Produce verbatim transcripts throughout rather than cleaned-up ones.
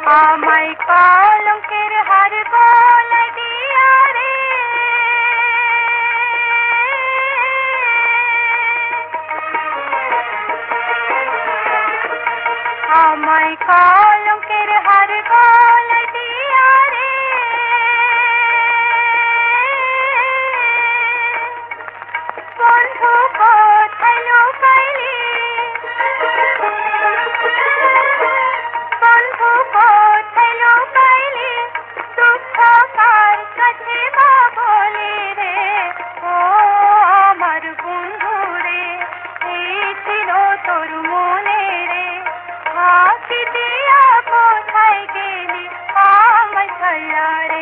আমায় কলঙ্কের হার গলায় দিয়া রে, আমায় কলঙ্কের হার গলায় দিয়া রে, বন্ধু কোথায় লুকাইলি, বন্ধু কোথায় লুকাইলি, দুঃখ কার কাছে বা বলি রে। ও আমার বন্ধু রে, এই ছিল তোর মনে রে, ফাঁকি দিয়া কোথায় গেলি আমায় ছাড়া রে।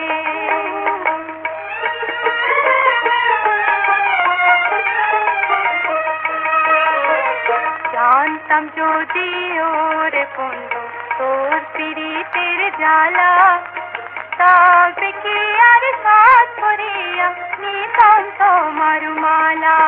জানতাম যদি ওরে বন্ধু তোর পীড়িতের জ্বালা, তবে কি আর সাথ করিয়া নিতাম তোমার মালা।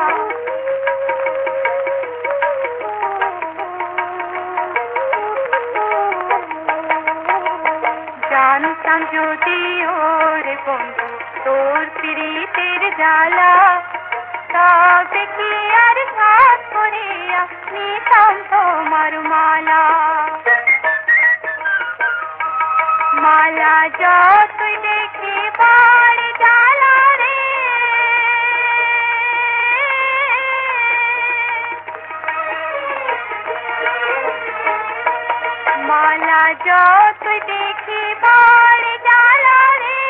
জানতাম যদি ওরে বন্ধু তোর পীড়িতের জ্বালা, তবে কি আর সাথ করিয়া নিতাম তোমার মালা। মালা যতই দেখি বাড়ি জ্বালা রে, মালা যতই দেখি বাড়ি জ্বালা রে,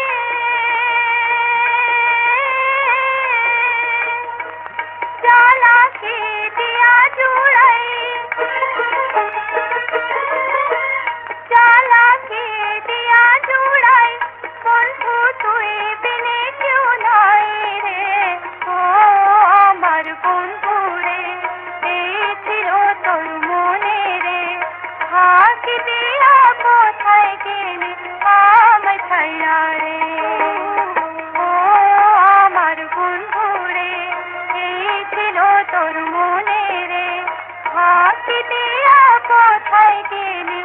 জ্বালা কি দিয়া জুড়াই, জ্বালা কি দিয়া জুড়াই, বন্ধু তুই বিনে কেউ নাই রে। ও আমার বন্ধু রে, এই ছিল তোর মনে রে, ফাঁকি দিয়া কোথায় গেলি আমায় ছাড়া রে। ও আমার বন্ধু রে, এই ছিল তোর মনে রে, ফাঁকি দিয়া কোথায় গেলি